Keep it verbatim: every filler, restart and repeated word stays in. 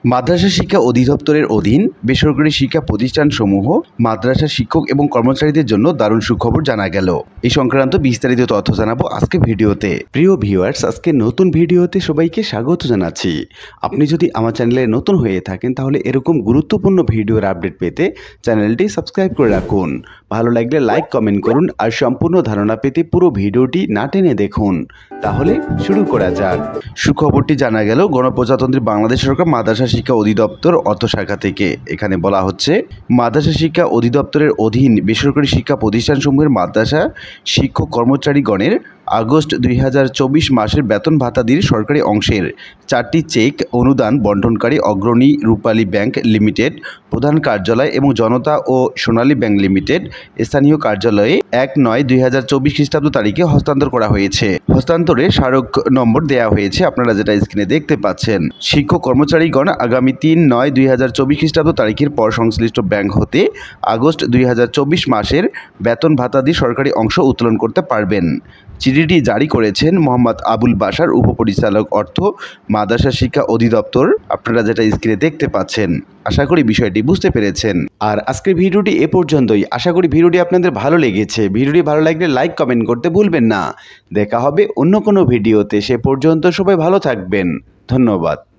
মাদ্রাসা শিক্ষা অধিদপ্তরের অধীন বেসরকারি শিক্ষা প্রতিষ্ঠানসমূহ মাদ্রাসা শিক্ষক এবং কর্মচারীদের জন্য দারুণ সুখবর জানা গেল। এই সংক্রান্ত বিস্তারিত তথ্য জানাবো আজকে ভিডিওতে। প্রিয় ভিউয়ার্স, আজকে নতুন ভিডিওতে সবাইকে স্বাগত জানাচ্ছি। আপনি যদি আমার চ্যানেলে নতুন হয়ে থাকেন তাহলে এরকম গুরুত্বপূর্ণ ভিডিওর আপডেট পেতে চ্যানেলটি সাবস্ক্রাইব করে রাখুন। ভালো লাগলে লাইক কমেন্ট করুন আর সম্পূর্ণ ধারণা পেতে পুরো ভিডিওটি না টেনে দেখুন। তাহলে শুরু করা যাক। সুখবরটি জানা গেল গণপ্রজাতন্ত্রী বাংলাদেশ সরকার মাদ্রাসা শিক্ষা অধিদপ্তর অর্থ শাখা থেকে। এখানে বলা হচ্ছে, মাদ্রাসা শিক্ষা অধিদপ্তরের অধীন বেসরকারি শিক্ষা প্রতিষ্ঠানসমূহের মাদ্রাসা শিক্ষক কর্মচারীগণের আগস্ট দুই হাজার চব্বিশ মাসের বেতন ভাতাদির সরকারি অংশের চারটি চেক অনুদান বন্টনকারী অগ্রণী রূপালী ব্যাংক লিমিটেড প্রধান কার্যালয় এবং জনতা ও সোনালী ব্যাংক লিমিটেড স্থানীয় কার্যালয়ে এক নয় দুই হাজার চব্বিশ খ্রিস্টাব্দ তারিখে হস্তান্তর করা হয়েছে। হস্তান্তরে স্মারক নম্বর দেওয়া হয়েছে, আপনারা যেটা স্ক্রিনে দেখতে পাচ্ছেন। শিক্ষক কর্মচারীগণ আগামী তিন নয় দুই হাজার চব্বিশ খ্রিস্টাব্দ তারিখের পর সংশ্লিষ্ট ব্যাংক হতে আগস্ট দুই হাজার চব্বিশ মাসের বেতন ভাতাদি সরকারি অংশ উত্তোলন করতে পারবেন। চিঠিটি জারি করেছেন মোহাম্মদ আবুল বাশার, উপপরিচালক অর্থ, মাদ্রাসা শিক্ষা অধিদপ্তর। আপনারা যেটা স্ক্রিনে দেখতে পাচ্ছেন। আশা করি বিষয়টি বুঝতে পেরেছেন। আর আজকের ভিডিওটি এ পর্যন্তই। আশা করি ভিডিওটি আপনাদের ভালো লেগেছে। ভিডিওটি ভালো লাগলে লাইক কমেন্ট করতে ভুলবেন না। দেখা হবে অন্য কোনো ভিডিওতে। সে পর্যন্ত সবাই ভালো থাকবেন। ধন্যবাদ।